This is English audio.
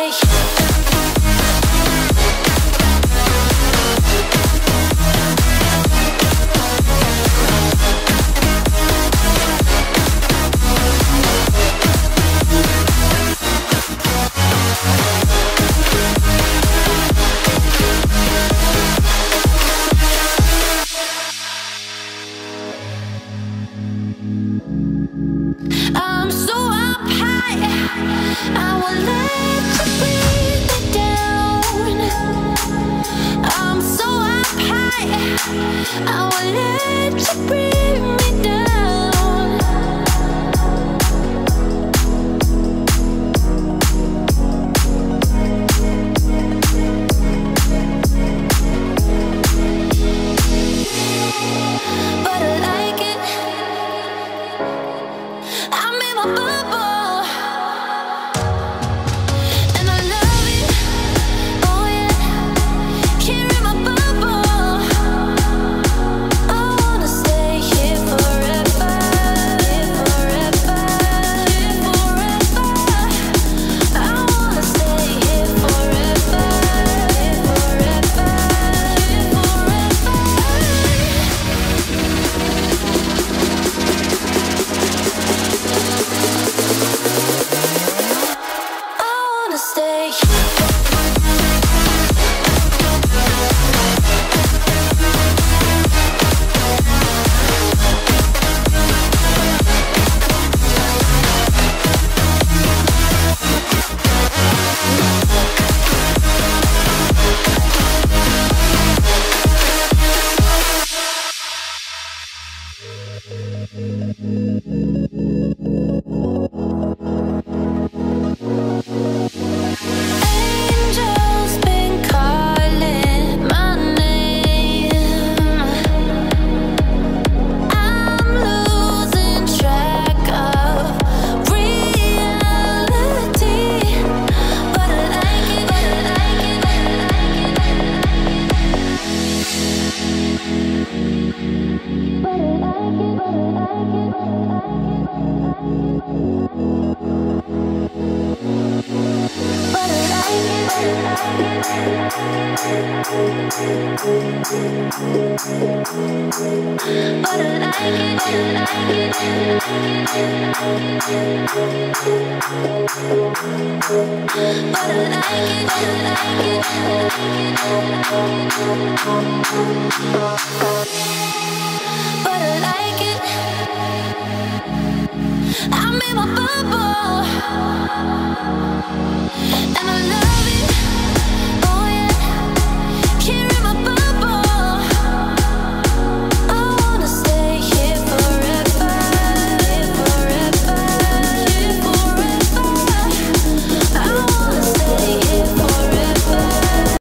stay. I'm so up high, I won't let you bring me down. I'm so up high, I won't let you bring me down. But I like it. I'm in my bubble, and I love it. Oh yeah, here in my bubble. I wanna stay here forever, here forever, here forever. I wanna stay here forever, here forever, here forever. I wanna stay. Angels been calling my name. I'm losing track of reality, but I like it, but I like it, but I like it, but I like it, but I I'm in my bubble, and I